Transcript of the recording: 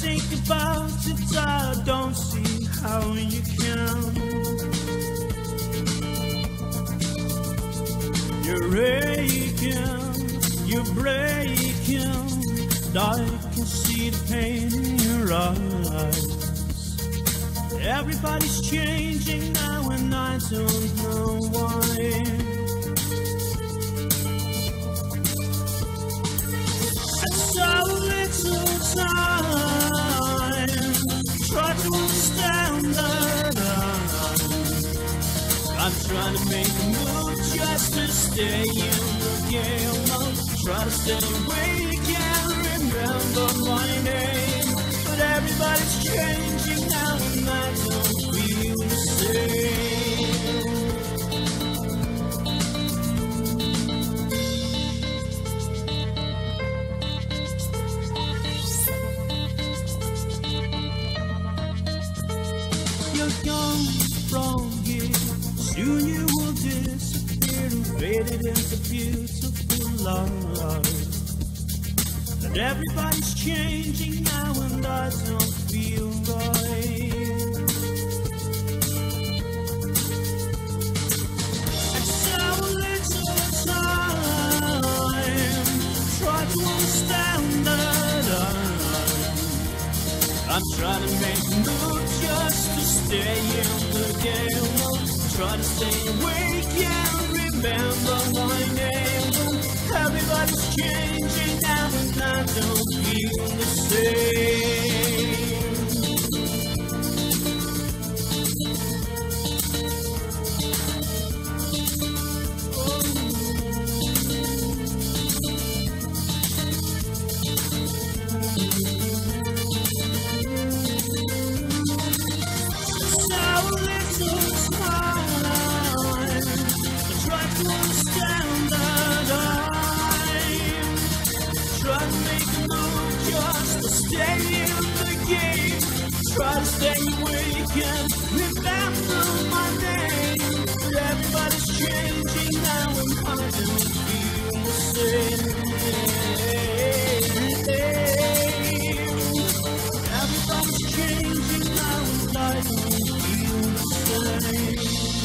think about it, I don't see how you can. You're aching, you're breaking, I can see the pain in your eyes. Everybody's changing now and I don't know why. So little time, try to understand that I'm trying to make a move just to stay in the game. I'll try to stay awake and remember my name, but everybody's changing now and I don't feel the same. Young from here, soon you will disappear and faded into beautiful life. And everybody's changing now and I don't feel right. And so little time, try to understand that I'm trying to make a move just to stay in the game. Try to stay awake and remember my name. Everybody's changing now and I don't feel the same. Stay in the game, try to stay awake and remember my name. But everybody's changing now and I don't feel the same. Everybody's changing now and I don't feel the same.